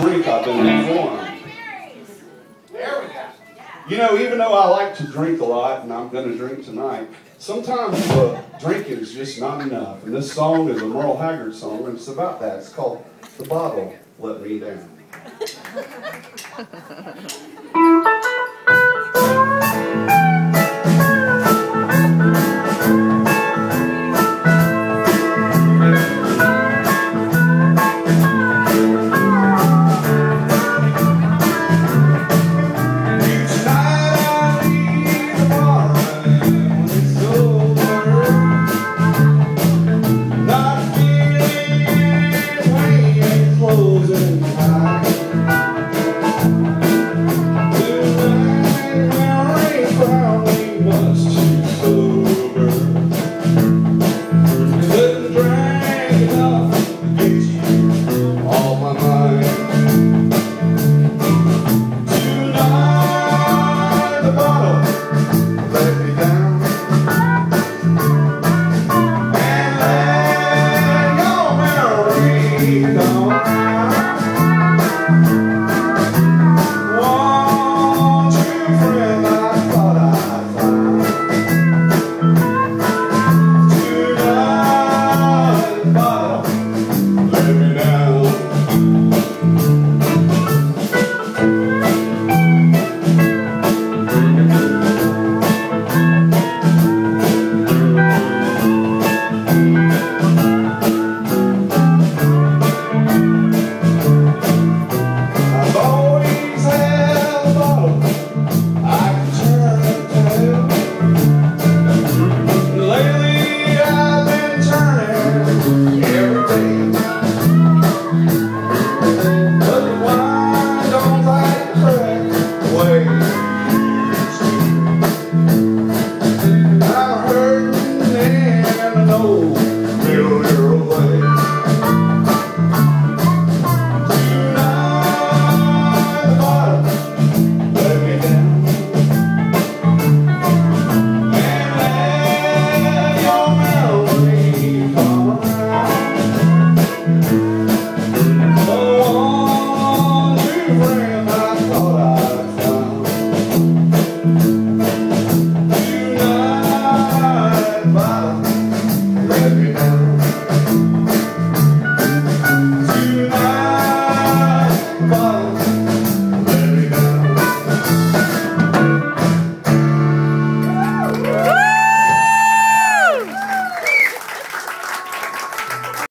drink I've been informed. You know, even though I like to drink a lot, and I'm going to drink tonight, sometimes drinking is just not enough. And this song is a Merle Haggard song, and it's about that. It's called The Bottle Let Me Down.